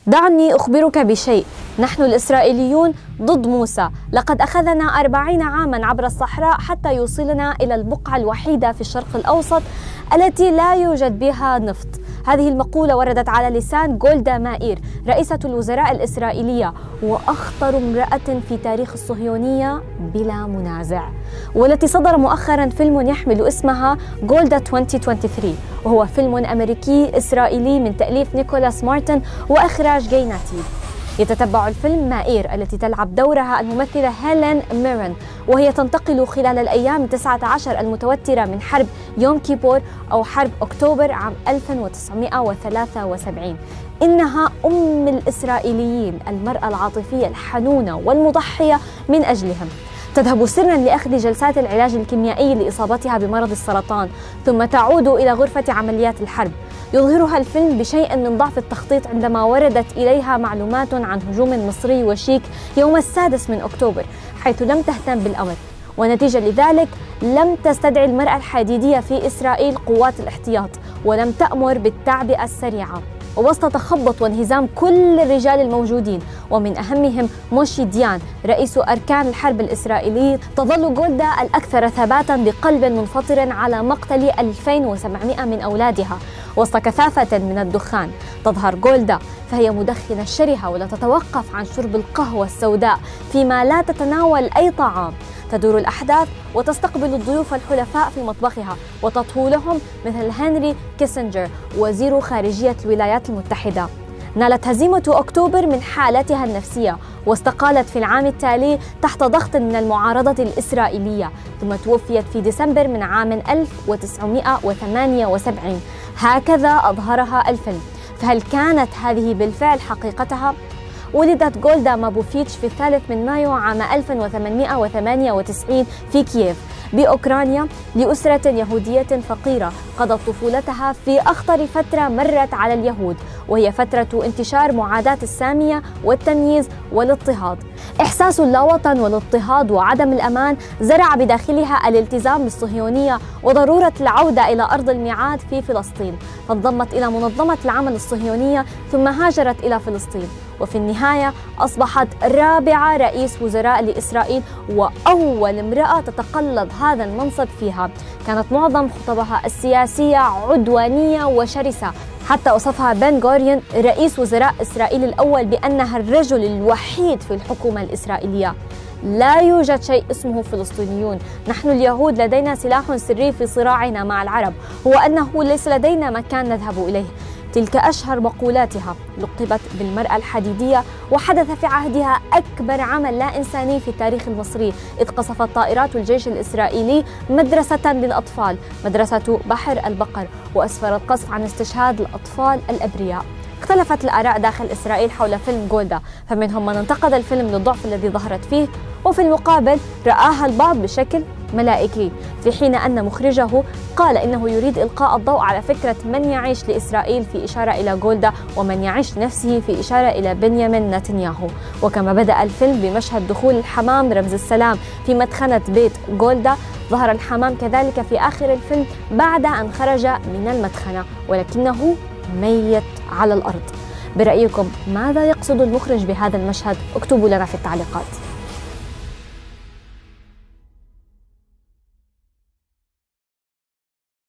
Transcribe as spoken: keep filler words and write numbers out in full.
دعني أخبرك بشيء، نحن الإسرائيليون ضد موسى. لقد أخذنا أربعين عاما عبر الصحراء حتى يوصلنا إلى البقعة الوحيدة في الشرق الأوسط التي لا يوجد بها نفط. هذه المقولة وردت على لسان جولدا مائير رئيسة الوزراء الإسرائيلية وأخطر امرأة في تاريخ الصهيونية بلا منازع، والتي صدر مؤخرا فيلم يحمل اسمها جولدا ألفين وثلاثة وعشرين، وهو فيلم أمريكي إسرائيلي من تأليف نيكولاس مارتن وإخراج جاي ناتيب. يتتبع الفيلم مائير التي تلعب دورها الممثلة هيلين ميرن، وهي تنتقل خلال الأيام التاسعة عشر المتوترة من حرب يوم كيبور أو حرب أكتوبر عام ألف وتسعمائة وثلاثة وسبعين. إنها أم الإسرائيليين، المرأة العاطفية الحنونة والمضحية من أجلهم. تذهب سرا لأخذ جلسات العلاج الكيميائي لإصابتها بمرض السرطان، ثم تعود إلى غرفة عمليات الحرب. يظهرها الفيلم بشيء من ضعف التخطيط عندما وردت إليها معلومات عن هجوم مصري وشيك يوم السادس من أكتوبر، حيث لم تهتم بالأمر، ونتيجة لذلك لم تستدعي المرأة الحديدية في إسرائيل قوات الاحتياط، ولم تأمر بالتعبئة السريعة. ووسط تخبط وانهزام كل الرجال الموجودين ومن أهمهم موشي ديان رئيس أركان الحرب الإسرائيلي، تظل جولدا الأكثر ثباتا بقلب منفطر على مقتل ألفين وسبعمائة من أولادها. وسط كثافة من الدخان تظهر جولدا فهي مدخنة شرهة ولا تتوقف عن شرب القهوة السوداء فيما لا تتناول أي طعام. تدور الأحداث وتستقبل الضيوف الحلفاء في مطبخها وتطهو لهم مثل هنري كيسنجر وزير خارجية الولايات المتحدة. نالت هزيمة أكتوبر من حالتها النفسية واستقالت في العام التالي تحت ضغط من المعارضة الإسرائيلية، ثم توفيت في ديسمبر من عام ألف وتسعمائة وثمانية وسبعين. هكذا أظهرها الفيلم. فهل كانت هذه بالفعل حقيقتها؟ ولدت جولدا مابوفيتش في الثالث من مايو عام ألف وثمانمائة وثمانية وتسعين في كييف بأوكرانيا لأسرة يهودية فقيرة قضت طفولتها في أخطر فترة مرت على اليهود، وهي فترة انتشار معاداة السامية والتمييز والاضطهاد. إحساس اللاوطن والاضطهاد وعدم الأمان زرع بداخلها الالتزام بالصهيونية وضرورة العودة إلى أرض الميعاد في فلسطين، فانضمت إلى منظمة العمل الصهيونية ثم هاجرت إلى فلسطين، وفي النهاية أصبحت رابع رئيس وزراء لإسرائيل وأول امرأة تتقلد هذا المنصب فيها. كانت معظم خطبها السياسية عدوانية وشرسة، حتى وصفها بن غوريون رئيس وزراء إسرائيل الأول بأنها الرجل الوحيد في الحكومة الإسرائيلية. لا يوجد شيء اسمه فلسطينيون، نحن اليهود لدينا سلاح سري في صراعنا مع العرب، هو أنه ليس لدينا مكان نذهب إليه. تلك أشهر مقولاتها. لقبت بالمرأة الحديدية، وحدث في عهدها أكبر عمل لا إنساني في التاريخ المصري، إذ قصفت طائرات الجيش الإسرائيلي مدرسة للأطفال، مدرسة بحر البقر، وأسفر القصف عن استشهاد الأطفال الأبرياء. اختلفت الآراء داخل إسرائيل حول فيلم جولدا، فمنهم من انتقد الفيلم للضعف الذي ظهرت فيه، وفي المقابل رآها البعض بشكل ملائكي، في حين أن مخرجه قال إنه يريد إلقاء الضوء على فكرة من يعيش لإسرائيل في إشارة إلى جولدا، ومن يعيش لنفسه في إشارة إلى بنيامين نتنياهو. وكما بدأ الفيلم بمشهد دخول الحمام رمز السلام في مدخنة بيت جولدا، ظهر الحمام كذلك في آخر الفيلم بعد أن خرج من المدخنة، ولكنه ميت على الأرض. برأيكم ماذا يقصد المخرج بهذا المشهد؟ اكتبوا لنا في التعليقات.